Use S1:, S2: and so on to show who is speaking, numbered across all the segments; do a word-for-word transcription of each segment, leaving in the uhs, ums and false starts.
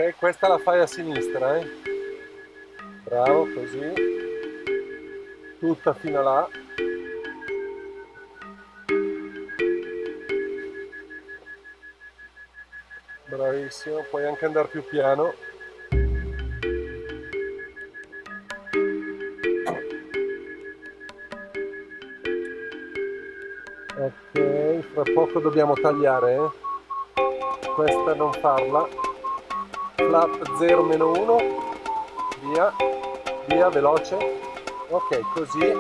S1: Ok, questa la fai a sinistra, eh? Bravo, così. Tutta fino a là. Bravissimo, puoi anche andare più piano. Ok, fra poco dobbiamo tagliare, eh? Questa non farla. Flap zero meno uno, via, via, veloce. Ok, così.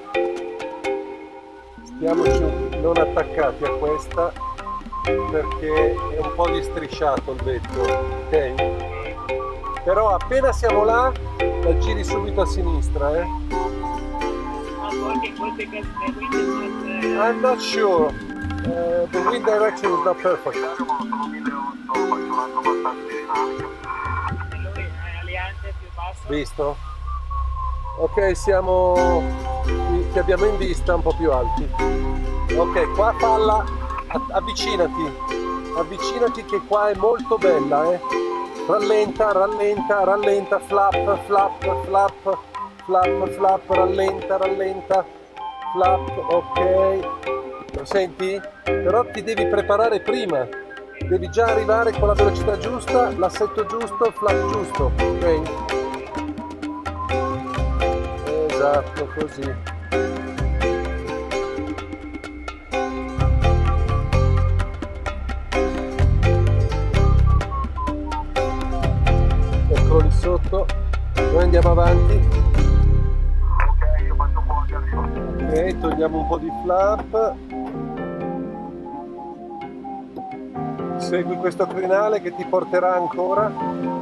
S1: Stiamoci non attaccati a questa perché è un po' distrisciato il vetro, ok? Però appena siamo là, la giri subito a sinistra, eh? I'm not sure. Uh, the wind direction is not perfect. Visto? Ok, siamo che abbiamo in vista un po' più alti. Ok, qua falla, avvicinati, avvicinati che qua è molto bella, eh. Rallenta, rallenta, rallenta, flap, flap, flap, flap, flap, rallenta, rallenta, flap, ok. Lo senti? Però ti devi preparare prima, devi già arrivare con la velocità giusta, l'assetto giusto, il flap giusto, ok? Esatto, così. Eccolo lì sotto, noi andiamo avanti.
S2: Ok, io faccio un po' di arrivo.
S1: Ok, togliamo un po' di flap. Segui questo crinale che ti porterà ancora.